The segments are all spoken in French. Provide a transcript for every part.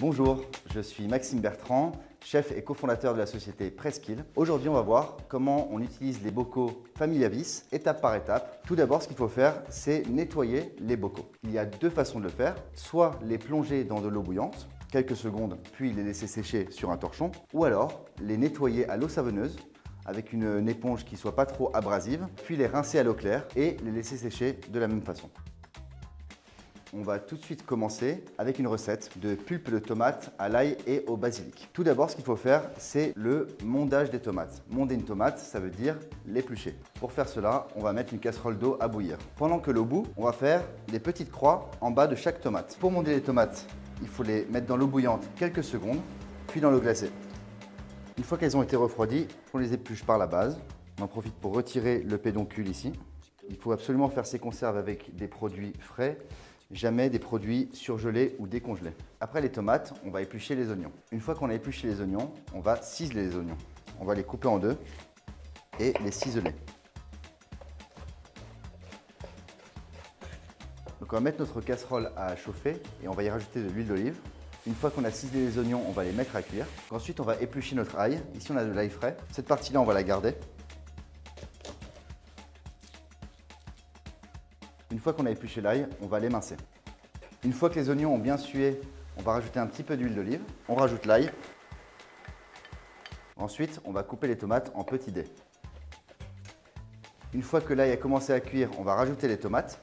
Bonjour, je suis Maxime Bertrand, chef et cofondateur de la société Presqu'île. Aujourd'hui, on va voir comment on utilise les bocaux Familiavis, étape par étape. Tout d'abord, ce qu'il faut faire, c'est nettoyer les bocaux. Il y a deux façons de le faire, soit les plonger dans de l'eau bouillante, quelques secondes, puis les laisser sécher sur un torchon, ou alors les nettoyer à l'eau savonneuse, avec une éponge qui ne soit pas trop abrasive, puis les rincer à l'eau claire et les laisser sécher de la même façon. On va tout de suite commencer avec une recette de pulpe de tomates à l'ail et au basilic. Tout d'abord, ce qu'il faut faire, c'est le mondage des tomates. Monder une tomate, ça veut dire l'éplucher. Pour faire cela, on va mettre une casserole d'eau à bouillir. Pendant que l'eau bout, on va faire des petites croix en bas de chaque tomate. Pour monder les tomates, il faut les mettre dans l'eau bouillante quelques secondes, puis dans l'eau glacée. Une fois qu'elles ont été refroidies, on les épluche par la base. On en profite pour retirer le pédoncule ici. Il faut absolument faire ces conserves avec des produits frais, jamais des produits surgelés ou décongelés. Après les tomates, on va éplucher les oignons. Une fois qu'on a épluché les oignons, on va ciseler les oignons. On va les couper en deux et les ciseler. Donc on va mettre notre casserole à chauffer et on va y rajouter de l'huile d'olive. Une fois qu'on a ciselé les oignons, on va les mettre à cuire. Ensuite, on va éplucher notre ail. Ici, on a de l'ail frais. Cette partie-là, on va la garder. Une fois qu'on a épluché l'ail, on va l'émincer. Une fois que les oignons ont bien sué, on va rajouter un petit peu d'huile d'olive. On rajoute l'ail. Ensuite, on va couper les tomates en petits dés. Une fois que l'ail a commencé à cuire, on va rajouter les tomates.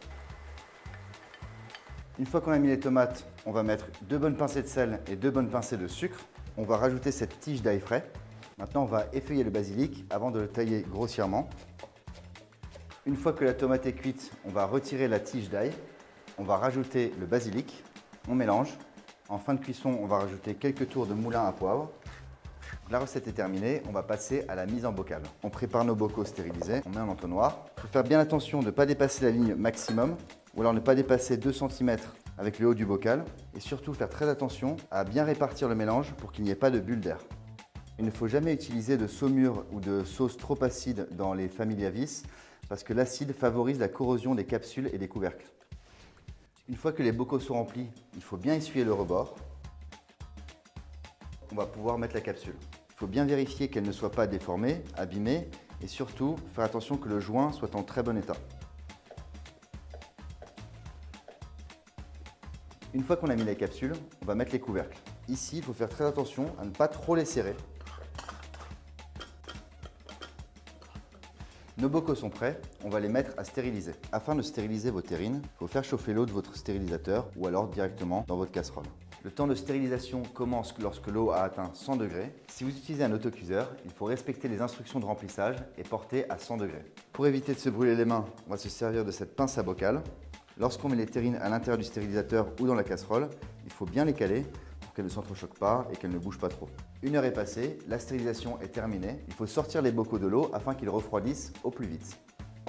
Une fois qu'on a mis les tomates, on va mettre 2 bonnes pincées de sel et 2 bonnes pincées de sucre. On va rajouter cette tige d'ail frais. Maintenant, on va effeuiller le basilic avant de le tailler grossièrement. Une fois que la tomate est cuite, on va retirer la tige d'ail. On va rajouter le basilic. On mélange. En fin de cuisson, on va rajouter quelques tours de moulin à poivre. La recette est terminée, on va passer à la mise en bocal. On prépare nos bocaux stérilisés, on met un entonnoir. Il faut faire bien attention de ne pas dépasser la ligne maximum, ou alors ne pas dépasser 2 cm avec le haut du bocal. Et surtout faire très attention à bien répartir le mélange pour qu'il n'y ait pas de bulles d'air. Il ne faut jamais utiliser de saumure ou de sauce trop acide dans les Familiavis, parce que l'acide favorise la corrosion des capsules et des couvercles. Une fois que les bocaux sont remplis, il faut bien essuyer le rebord. On va pouvoir mettre la capsule. Il faut bien vérifier qu'elle ne soit pas déformée, abîmée et surtout faire attention que le joint soit en très bon état. Une fois qu'on a mis la capsule, on va mettre les couvercles. Ici, il faut faire très attention à ne pas trop les serrer. Nos bocaux sont prêts, on va les mettre à stériliser. Afin de stériliser vos terrines, il faut faire chauffer l'eau de votre stérilisateur ou alors directement dans votre casserole. Le temps de stérilisation commence lorsque l'eau a atteint 100 degrés. Si vous utilisez un autocuiseur, il faut respecter les instructions de remplissage et porter à 100 degrés. Pour éviter de se brûler les mains, on va se servir de cette pince à bocal. Lorsqu'on met les terrines à l'intérieur du stérilisateur ou dans la casserole, il faut bien les caler pour qu'elles ne s'entrechoquent pas et qu'elles ne bougent pas trop. 1 heure est passée, la stérilisation est terminée. Il faut sortir les bocaux de l'eau afin qu'ils refroidissent au plus vite.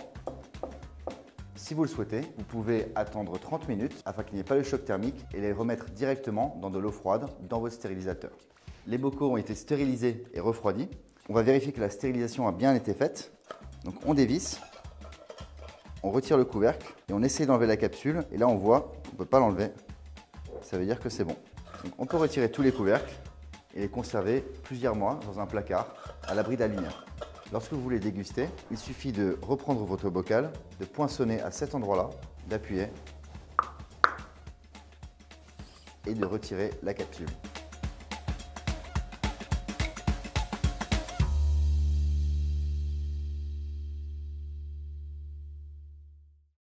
Si vous le souhaitez, vous pouvez attendre 30 minutes afin qu'il n'y ait pas de choc thermique et les remettre directement dans de l'eau froide dans votre stérilisateur. Les bocaux ont été stérilisés et refroidis. On va vérifier que la stérilisation a bien été faite. Donc on dévisse, on retire le couvercle et on essaie d'enlever la capsule. Et là on voit qu'on ne peut pas l'enlever. Ça veut dire que c'est bon. Donc on peut retirer tous les couvercles et les conserver plusieurs mois dans un placard à l'abri de la lumière. Lorsque vous voulez déguster, il suffit de reprendre votre bocal, de poinçonner à cet endroit-là, d'appuyer et de retirer la capsule.